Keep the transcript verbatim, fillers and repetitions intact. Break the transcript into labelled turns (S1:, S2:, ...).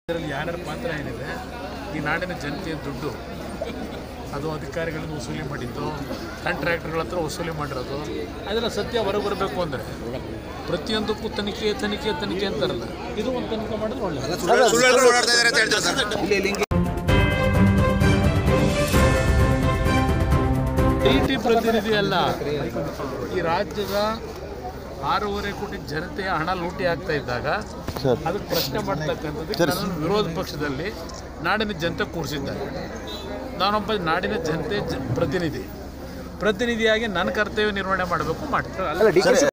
S1: ಇದರಲ್ಲಿ ಯಾರ್ಯಾರ ಪಾತ್ರ ಏನಿದೆ, ಈ ನಾಡಿನ ಜನತೆಯ ದುಡ್ಡು ಅದು ಅಧಿಕಾರಿಗಳಿಂದ ವಸೂಲಿ ಮಾಡಿದ್ದು, ಕಾಂಟ್ರಾಕ್ಟರ್ಗಳ ಹತ್ರ ವಸೂಲಿ ಮಾಡಿರೋದು, ಅದೆಲ್ಲ ಸತ್ಯ ಹೊರಗೆ ಬರಬೇಕು ಅಂದರೆ ಪ್ರತಿಯೊಂದಕ್ಕೂ ತನಿಖೆ ತನಿಖೆ ತನಿಖೆ ಅಂತಾರಲ್ಲ, ಇದು ಒಂದು ತನಿಖೆ ಮಾಡಿದ್ರೆ ಒಳ್ಳೆಯದು. ಡಿ ಟಿ ಪ್ರತಿನಿಧಿ ಅಲ್ಲ, ಈ ರಾಜ್ಯದ ಆರೂವರೆ ಕೋಟಿ ಜನತೆಯ ಹಣ ಲೂಟಿ ಆಗ್ತಾ ಇದ್ದಾಗ ಅದಕ್ಕೆ ಪ್ರಶ್ನೆ ಮಾಡ್ತಕ್ಕಂಥದ್ದು ನಾನು ವಿರೋಧ ಪಕ್ಷದಲ್ಲಿ ನಾಡಿನ ಜನತೆ ಕೂರಿಸಿದ್ದಾರೆ. ನಾನೊಬ್ಬ ನಾಡಿನ ಜನತೆ ಪ್ರತಿನಿಧಿ ಪ್ರತಿನಿಧಿಯಾಗಿ ನನ್ನ ಕರ್ತವ್ಯ ನಿರ್ವಹಣೆ ಮಾಡಬೇಕು ಮಾಡ್ತಾರೆ.